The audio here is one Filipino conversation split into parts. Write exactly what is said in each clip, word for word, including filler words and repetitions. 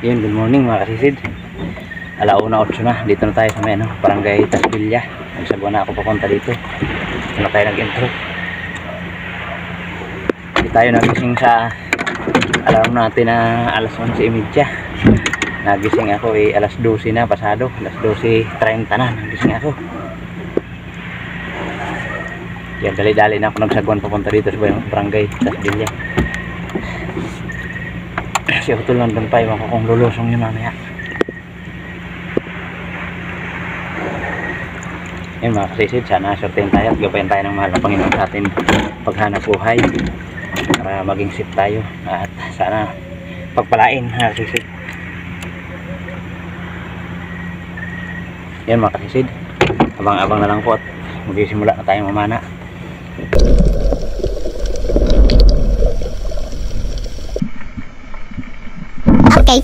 Yun, good morning mga kasisid. Alauna otso na, dito na tayo sa may ano, Barangay Tasbilya. Nagsagwa na ako papunta dito. Dito na tayo nag-intro. Hindi tayo nagising sa alarm natin na alas onse y media. Nagising ako eh alas dose na pasado, alas dose treinta na nagising ako. Yan, dali-dali na ako nagsagwan papunta dito sa Barangay Tasbilya. Si Utol nandun pa, iwan ko kung lulusong yun mamaya. Yun mga kasisid, sana sortein tayo at gabayan tayo ng mahal na Panginoon sa atin paghanap buhay para maging safe tayo at sana pagpalain mga kasisid. Yan mga kasisid, abang-abang na lang po at magsisimula na tayong mamana. Okay.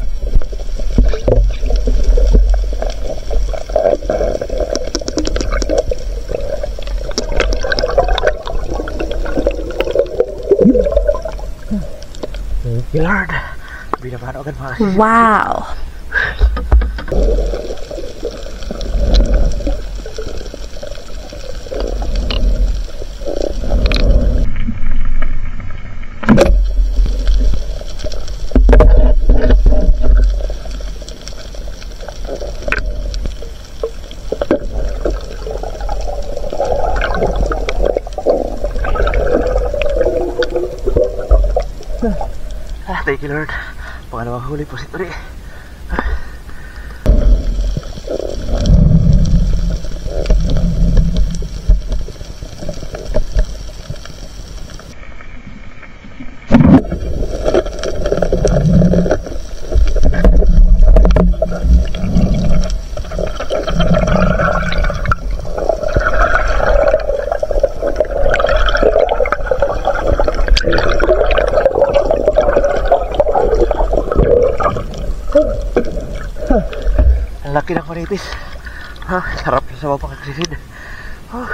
Thank you Lord. Binabano agad mga kasisid. Wow. Ah, thank you Lord. Pangalawang huli po si Tori. Ang laki ng manitis. Ha, sarap sa bawang kasisid. Oh.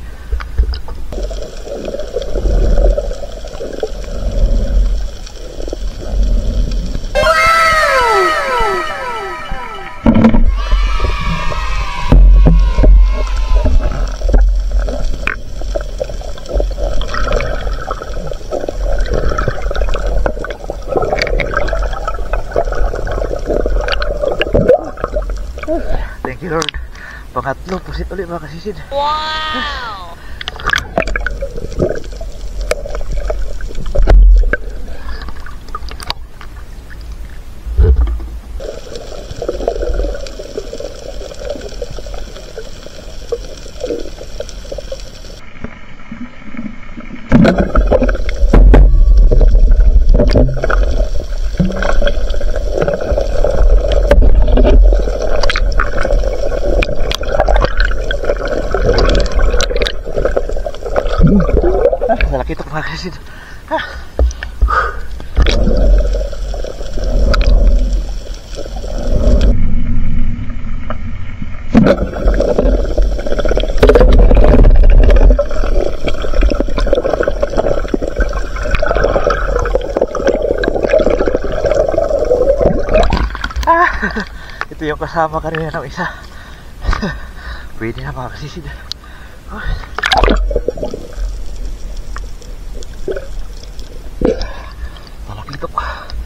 Thank you Lord. Pangatlo, pusit ulit mga kasisid. Wow! Malaki ito mga kasisid. Ah. Ah. Ito yung kasama kanina ng isa. Pwede na mga kasisid. Oh. Malaki ito.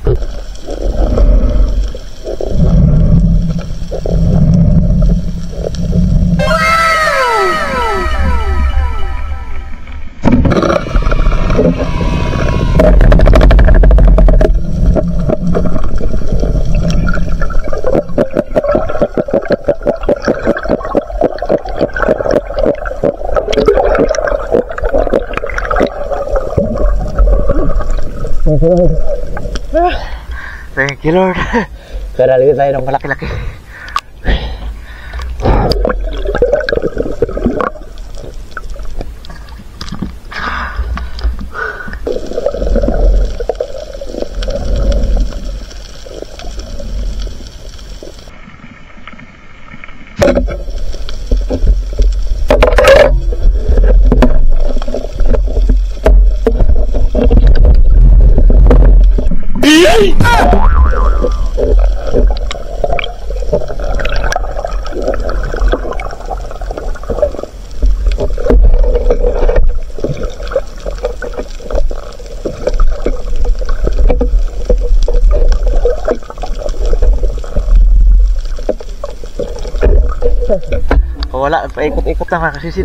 Thank you Lord. Karali tayo ng malaki-laki. wala, paikot-ikot na mga kasisid.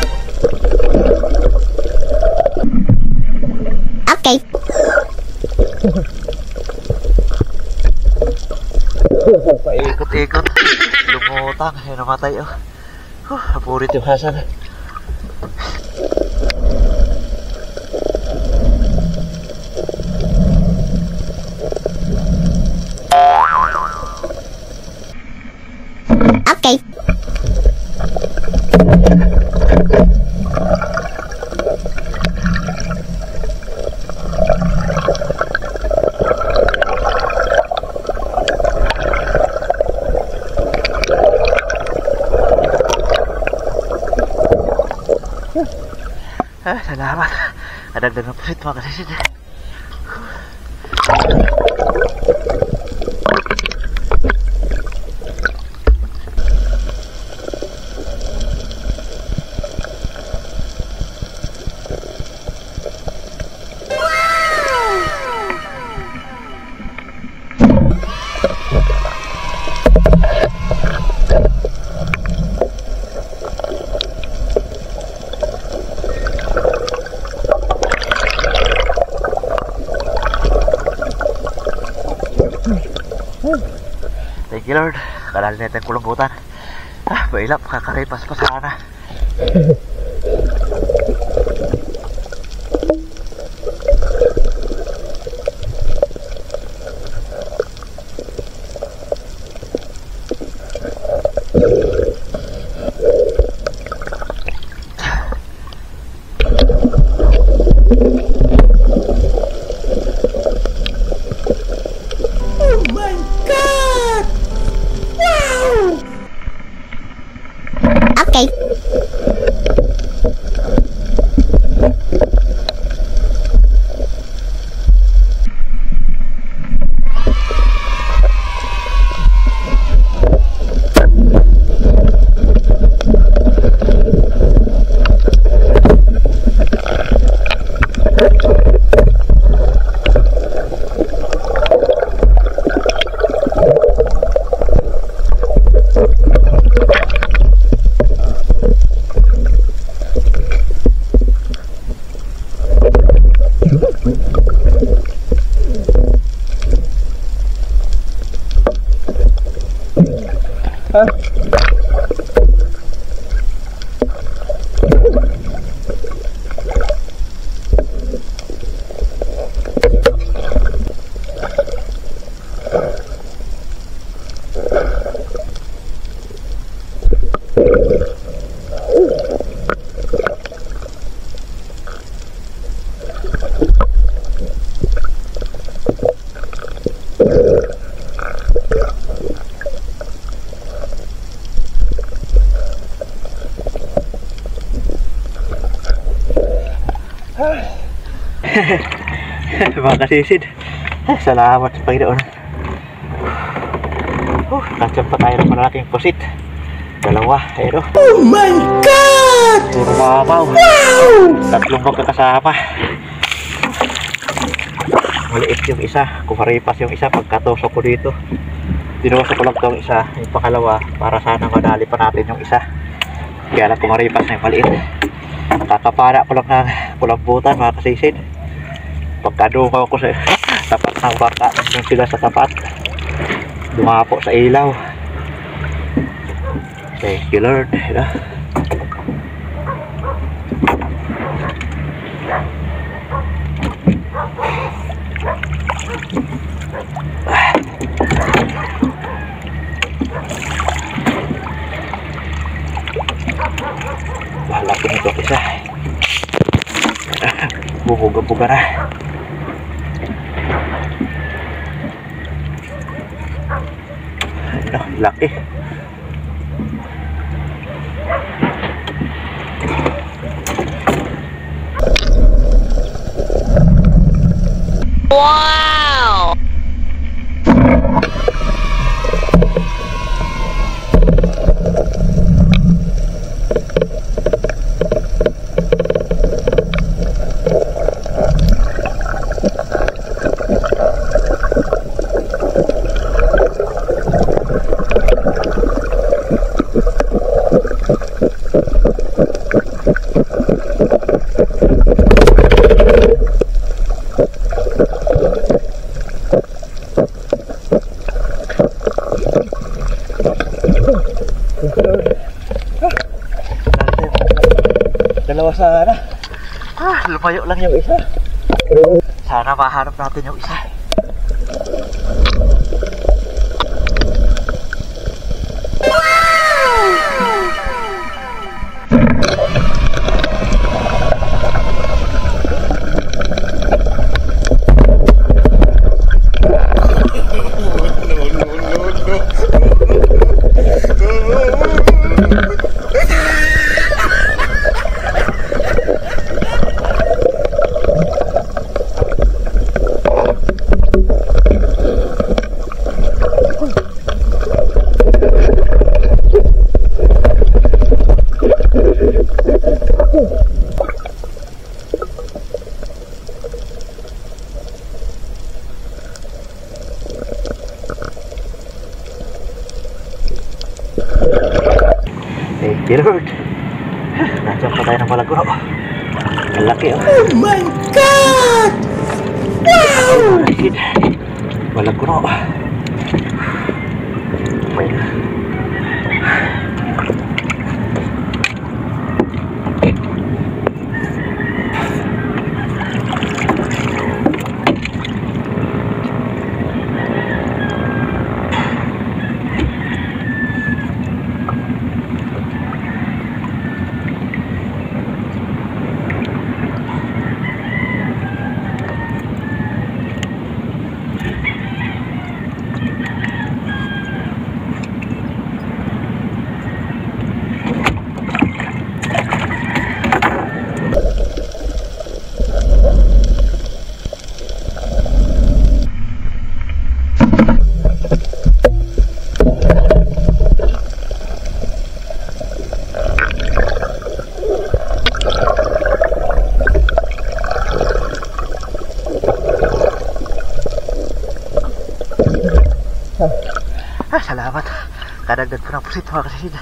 Okay. Paikot-ikot. Lumutang, ay namatay oh. Huh, apurit yung Hasan. Okay. Ah, salamat. Adagdag na pusit mga kasisid. Thank you Lord. Kalali natin kulunggutan. Ah, bailap. Kakaripas pa sana. Okay. Mga kasisid, salamat sa Panginoon. Uh, Katsap pa tayo ng malaking pusit. Dalawa, ayun. Oh my God! Puro mabaw. Wow! Tatlong magkakasama. Maliit yung isa, kumaripas yung isa. Pagkatusok ko dito, dinuwasok ko lang itong isa. Yung pakalawa, para sana madali pa natin yung isa. Kaya lang kumaripas na yung maliit. Kakapara ko lang ng kulambutan mga kasisid. Pagkadungaw ko sa tapat ng baka, yung sila sa tapat, dumapo sa ilaw. Thank you Lord. Diba? Bahala ko nito isa. Bubuga-buga na. Ano, laki. Wow! sana. Ah, lumayo lang yung isa. Sana mahanap natin yung isa. Thank you, Lord. Nandiyan pa tayo ng malaguro. Ang laki, oh. Oh my God! Wow! Malaguro. Ah, salamat. Kadagdag ko ng pusit mga kasisid.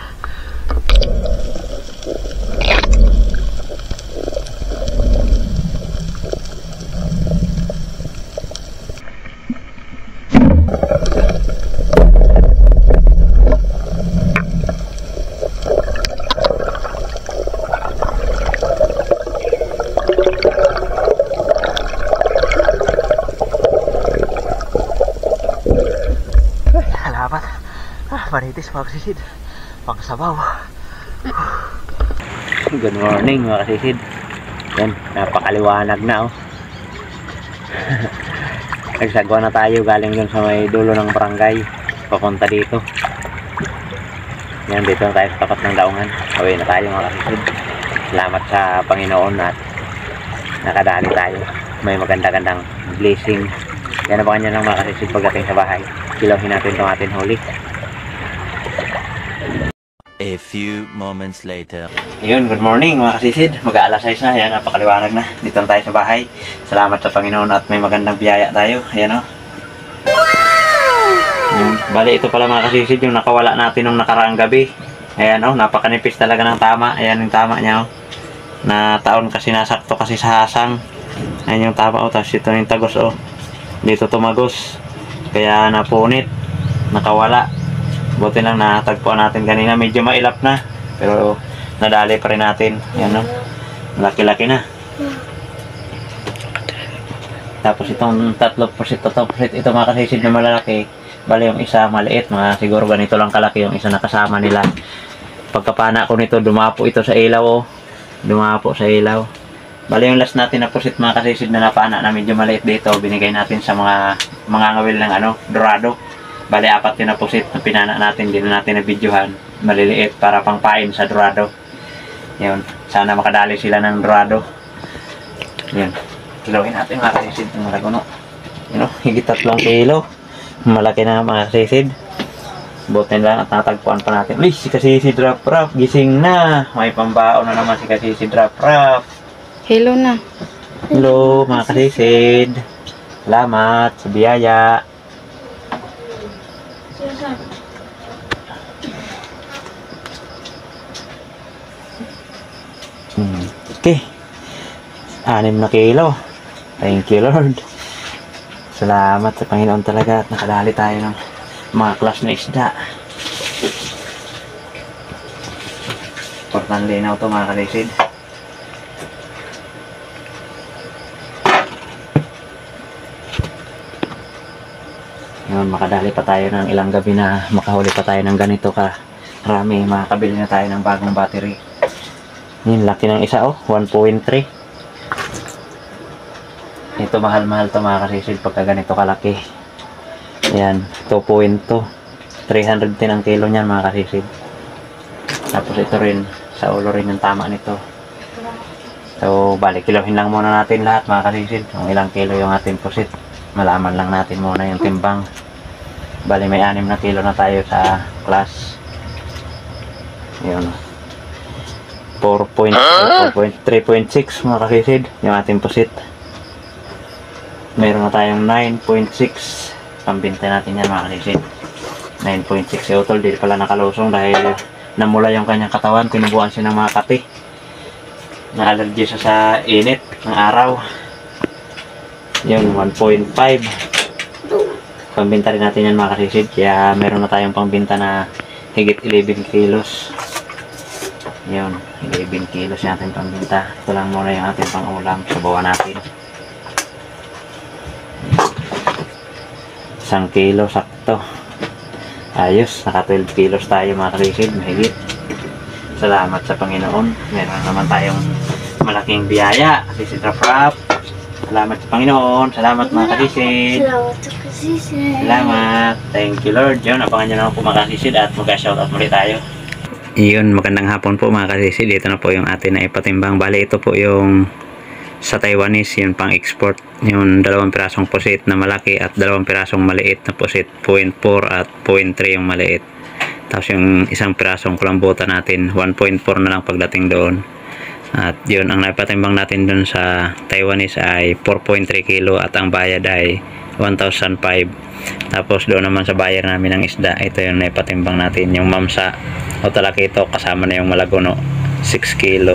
Salamat. Ah, manitis mga kasisid. Pangsabaw. Good morning mga kasisid. Yan, napakaliwanag na, oh. Nagsagwa na tayo galing dun sa may dulo ng barangay papunta dito. Yan, dito na tayo sa tapat ng daungan. Away na tayo mga kasisid. Salamat sa Panginoon at nakadali tayo. May maganda-gandang blessing. Yan na ba kanya ng mga kasisid pagdating sa bahay. Kilawin natin itong ating huli. A few moments later. Yun, good morning mga kasisid. Mag-aalas sais na. Yan, napakaliwanag na. Dito na tayo sa bahay. Salamat sa Panginoon at may magandang biyaya tayo. Ayan, o. Yun. Bali, ito pala mga kasisid yung nakawala natin nung nakaraang gabi. Ayan, o. Napakanipis talaga ng tama. Ayan yung tama niya, o. Na taon kasi nasakto kasi sa hasang. Ayan yung tama, o. Tapos ito yung tagos, o. Dito tumagos. Kaya napunit. Nakawala. Buti lang natagpuan natin kanina. Medyo mailap na. Pero nadali pa rin natin. Yan, no? Laki-laki na. Tapos itong tatlo pusit, tatlo pusit. Ito mga kasisid na malalaki. Bali yung isa maliit. Mga siguro ganito lang kalaki yung isa nakasama nila. Pagkapana ko nito, dumapo ito sa ilaw. Oh. Dumapo sa ilaw. Bali yung last natin na pusit mga kasisid na napana na medyo maliit dito. Binigay natin sa mga mga ngawil ng ano, dorado. Bali, apat yun na pusit na pinana natin. Hindi na natin na videohan. Maliliit para pangpain sa dorado. Yun. Sana makadali sila ng dorado. Yun. Kilawin natin mga kasisid. Yung malaguno. Yun o. Higit tatlong kilo. Malaki na mga kasisid. Buti lang at natagpuan pa natin. Uy, si kasisid Rap Rap. Gising na. May pambaon na naman si kasisid Rap Rap. Hello na. Hello mga kasisid. Salamat sa biyaya. Hmm. Okay. Anim na kilo. Thank you, Lord. Salamat sa Panginoon talaga at nakadali tayo ng mga class na isda. Portang linaw to mga kalisid. Yun, makadali pa tayo ng ilang gabi na makahuli pa tayo ng ganito ka rami. Makakabili na tayo ng bagong battery. Yun, laki ng isa oh, one point three. Ito mahal-mahal to mga kasisid pagka ganito kalaki. Yan, two point two. three hundred ten ang kilo niyan mga kasisid. Tapos ito rin, sa ulo rin yung tama nito. So, balik kilohin lang muna natin lahat mga kasisid. Kung ilang kilo yung ating pusit. Malaman lang natin muna yung timbang. Bali may anim na kilo na tayo sa class. Yun. four point three point six mga kasisid yung ating pusit. Meron na tayong nine point six. Pambinta natin yan mga kasisid. nine point six si Utol. Di pala nakalusong dahil namula yung kanyang katawan. Tinubuan siya ng mga kati. Na-allergy siya sa init ng araw. Yun, one point five. Pambinta rin natin yan mga kasisid. Kaya meron na tayong pambinta na higit eleven kilos. Yun, eleven kilos yung ating pambinta. Ito lang muna yung ating pang-ulam. Sabawan natin. Isang kilo, sakto. Ayos, naka twelve kilos tayo mga kasisid. Mahigit. Salamat sa Panginoon. Meron naman tayong malaking biyaya. Kasisid Rap-Rap. Salamat sa Panginoon. Salamat mga kasisid. Salamat sa kasisid. Salamat. Thank you Lord. Yun, abangan nyo naman po mga kasisid at mag-shoutout muli tayo. Iyon, magandang hapon po mga kasisid. Dito na po yung atin na ipatimbang. Bali, ito po yung sa Taiwanese, yung pang-export. Yung dalawang pirasong pusit na malaki at dalawang pirasong maliit na pusit. zero point four at zero point three yung maliit. Tapos yung isang pirasong kulambutan natin, one point four na lang pagdating doon. At yun, ang naipatimbang natin doon sa Taiwanese ay four point three kilo at ang bayad ay one thousand five. Tapos doon naman sa buyer namin ng isda, ito yung naipatimbang natin, yung mamsa o talakito kasama na yung malagono, six kilo.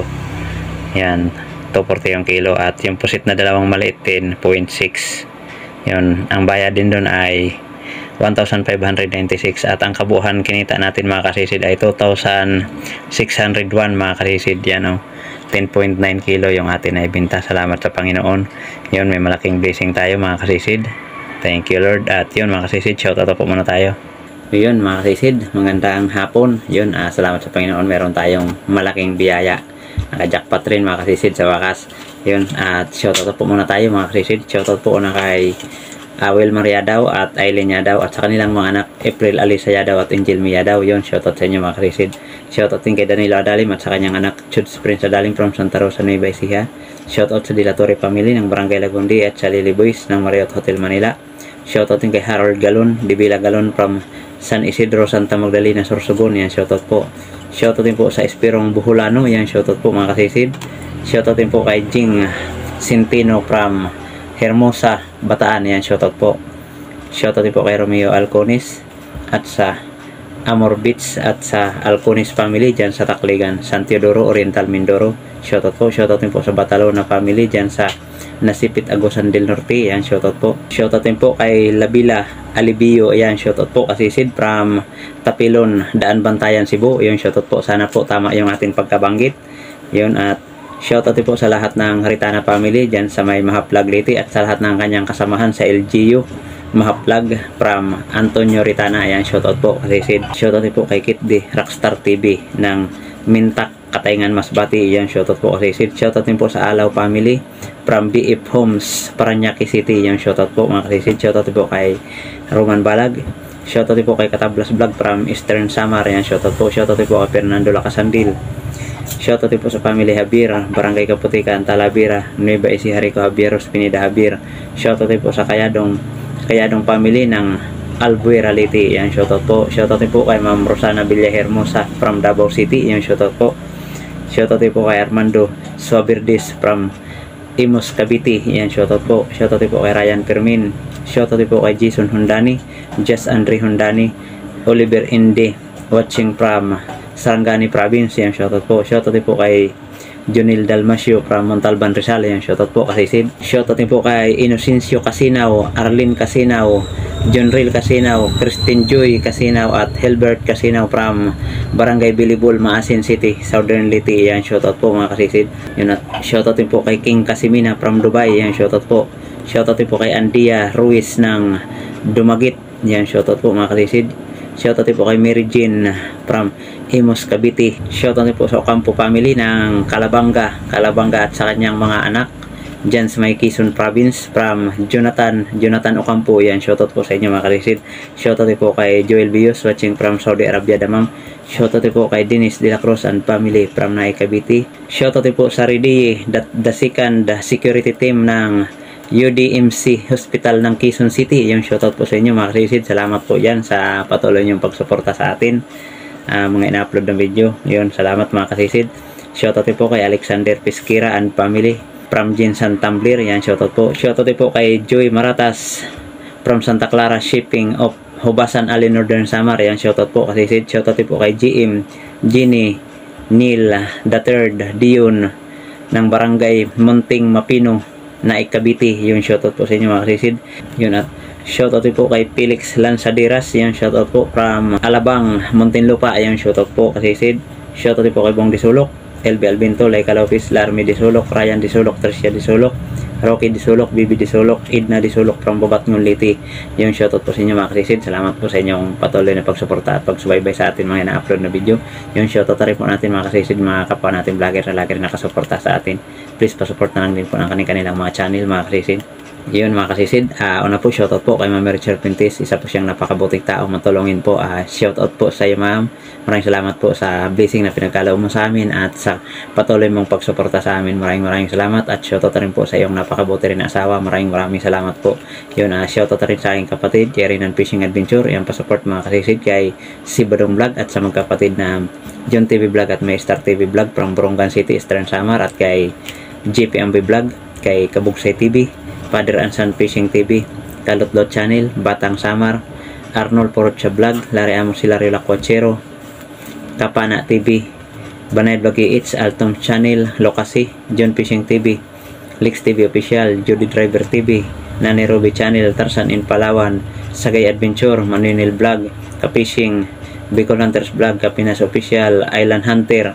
Yan, two forty yung kilo. At yung pusit na dalawang maliit din, zero point six. Yun, ang bayad din doon ay one thousand five hundred ninety-six at ang kabuuan kinita natin mga kasisid ay two thousand six hundred one mga kasisid. Yan o, ten point nine kilo yung atin na ibinta. Salamat sa Panginoon. Yun, may malaking blessing tayo mga kasisid. Thank you Lord. At yun mga kasisid, shout out po muna tayo. Yun mga kasisid, magandang hapon. Yun, uh, salamat sa Panginoon, meron tayong malaking biyaya. Naka-jackpot rin mga kasisid sa wakas. Yun, at shout out po muna tayo mga kasisid. Shout out po na kay Uh, Wilmer Yadaw at Aileen Yadaw at sa kanilang mga anak April Alisa Yadaw at Angel Mia Yadaw. Yun, shoutout sa inyo mga kasisid. Shoutout din kay Danilo Adalim at sa kanyang anak Chuds Prince Adalim from Santa Rosa, Nueva Ecija. Shoutout sa Dilatore Family ng Barangay Lagundi at sa Lily Boys ng Marriott Hotel Manila. Shoutout din kay Harold Galon, Dibila Galon from San Isidro, Santa Magdalena, Sorsogon. Yan, shoutout po. Shoutout din po sa Espirong Buhulano. Yan, shoutout po mga kasisid. Shoutout din po kay Jing Sintino from Hermosa, Bataan. Yan, shoutout po. Shoutout din po kay Romeo Alconis at sa Amor Beach at sa Alconis family dyan sa Tacligan, San Teodoro, Oriental Mindoro. Shoutout po. Shoutout din po sa Batalona family dyan sa Nasipit, Agusan del Norte. Yan, shoutout po. Shoutout din po kay Labila Alibio. Yan, shoutout po kasisid from Tapilon, Daan Bantayan, Cebu. Yan, shoutout po. Sana po tama yung ating pagkabanggit. Yun, at shoutout po sa lahat ng Haritana family dyan sa may Mahaplag Liti at sa lahat ng kanyang kasamahan sa L G U Mahaplag from Antonio Ritana. Ayan, shoutout po kasisid. Shoutout po kay Kitdi Rockstar T V ng Mintak, Katayngan, Masbati. Ayan, shoutout po kasisid. Shoutout din po sa Alaw family from B F Homes, Paranaque City. Ayan, shoutout po mga kasisid. Shoutout po kay Roman Balag. Shoutout po kay Katablas Vlog from Eastern Samar. Ayan, shoutout po. Shoutout po kay Fernando Lacasandil. Shoutout po sa family Habir, Barangay Kaputikan, Talavera, Nueva Ecija, Rico Habieros, Pineda Habir. Shoutout po sa Kayadong Kayadong family ng Albuera Liti. Yan, shoutout po. Shoutout po kay Ma'am Rosana Villahermosa from Davao City. Yan, shoutout po. Shoutout po kay Armando Suabirdis from Imus, Cavite. Yan, shoutout po. Shoutout po kay Ryan Fermin. Shoutout po kay Jason Hundani, Jess Andre Hundani, Oliver Inde, watching from Sarangani Province. Yan, shoutout po. Shoutout po kay Junil Dalmasio from Montalban, Rizal. Yan, shoutout po kasisid. Shoutout po kay Inocencio Casinaw, Arlene Casinaw, John Real Casinaw, Christine Joy Casinaw at Helbert Casinaw from Barangay Bilibol, Maasin City, Southern Liti. Yan, shoutout po mga kasisid. Yun, at shoutout po kay King Casimina from Dubai. Yan, shoutout po. Shoutout po kay Andia Ruiz ng Dumagit, Yan, shoutout po mga kasisid. Shoutout po kay Mary Jean from Imus, Cavite. Shoutout po sa Ocampo family ng Calabanga, Calabanga at sa kanyang mga anak dyan sa may Quezon Province from Jonathan, Jonathan Ocampo. Yan, shoutout po sa inyo mga kalisid. Shoutout po kay Joel Bios watching from Saudi Arabia, Damam. Shoutout po kay Dennis De La Cruz and family from Naik, Cavite. Shoutout po sa Ridi, the, the second security team ng U D M C Hospital ng Quezon City. Yung shoutout po sa inyo mga kalisid. Salamat po yan sa patuloy niyong pagsuporta sa atin, uh, mga ina-upload ng video. Yun, salamat mga kalisid. Shoutout po kay Alexander Pesquera and family from Jinsan Tumbler. Yan, shoutout po. Shoutout po kay Joy Maratas from Santa Clara Shipping of Hubasan Ali, Northern Samar. Yan, shoutout po kalisid. Shoutout po kay G M Ginny Neil the third Dion ng Barangay Munting Mapino na Cavite. Yung shoutout po sa inyo mga kasisid. Yun, at shoutout po kay Felix Lanzaderas. Yung shoutout po from Alabang, Muntinlupa. Yung shoutout po kasisid. Shoutout po kay Bong Disulok, L B Albinto, Laika Lopez, Larmy Disulok, Ryan Disulok, Tricia Disulok, Rocky Disulok, Bibi Disulok, Edna Disulok from Bogat Ngunliti. Yung shoutout po sa inyo mga kasisid. Salamat po sa inyong patuloy na pagsuporta at pagsubaybay sa atin mga na-upload na video. Yung shoutout rin po natin mga kasisid, mga kapwa natin vlogger na lagi rin nakasuporta sa atin. Please pasupport na lang din po ng kanilang mga channel mga kasisid. Yun mga kasisid, uh, una po shoutout po kay Ma'am Richard Pintis. Isa po siyang napakabuting tao, matulungin po. Uh, shoutout po sa iyo ma'am. Maraming salamat po sa blessing na pinagkaloob mo sa amin at sa patuloy mong pagsuporta sa amin. Maraming maraming salamat. At shoutout rin po sa iyong napakabuti rin na asawa. Maraming maraming salamat po. Yun, uh, shoutout rin sa aking kapatid Kerinan Fishing Adventure. Yan, pasupport mga kasisid kay si Badong Vlog at sa magkapatid na John T V Vlog at May Star T V Vlog from Borongan City, Eastern Samar, at kay J P M B Vlog, kay Kabugsay T V, Father and Son Fishing T V, Kalutlot Channel, Batang Samar, Arnold Porocha Vlog, Larry Amos Hilario Lacuachero, Kapana T V, Banay Vlog I H, Altom Channel, Lokasi, John Fishing T V, Lex T V Official, Judy Driver T V, Nani Ruby Channel, Tarzan in Palawan, Sagay Adventure, Manuel Vlog, Kapishing, Bicol Hunters Vlog, Kapinas Official, Island Hunter,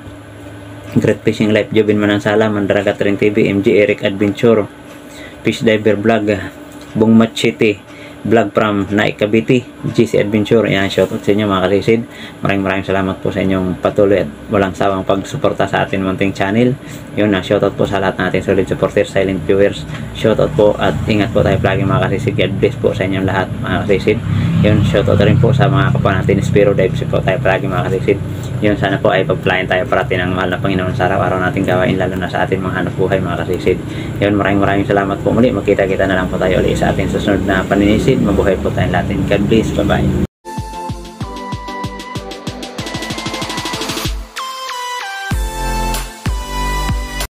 Great Fishing Life, Jobin Manansala, Mandaragat Ring T V, M G Eric Adventure, Fish Diver Vlog, Bungmat City Vlog from Naik, Cavite, G C Adventure. Yan, shoutout sa inyo mga kalisid. Maraming maraming salamat po sa inyong patuloy at walang sawang pagsuporta sa atin munting channel. Yun na, shoutout po sa lahat natin solid supporters, silent viewers. Shoutout po at ingat po tayo palagi mga kalisid. God bless po sa inyong lahat mga kalisid. Yun, shoutout rin po sa mga kapwa natin Spiro Dives po tayo palagi mga kalisid. Yun, sana po ay pagplayan tayo parating ng mahal na Panginoon sa araw-araw nating gawain, lalo na sa ating mga hanap buhay mga kasisid. Yun, maraming maraming salamat po muli. Magkita-kita na lang po tayo ulit sa ating susunod na paninisid. Mabuhay po tayong lahat. God bless. Bye-bye.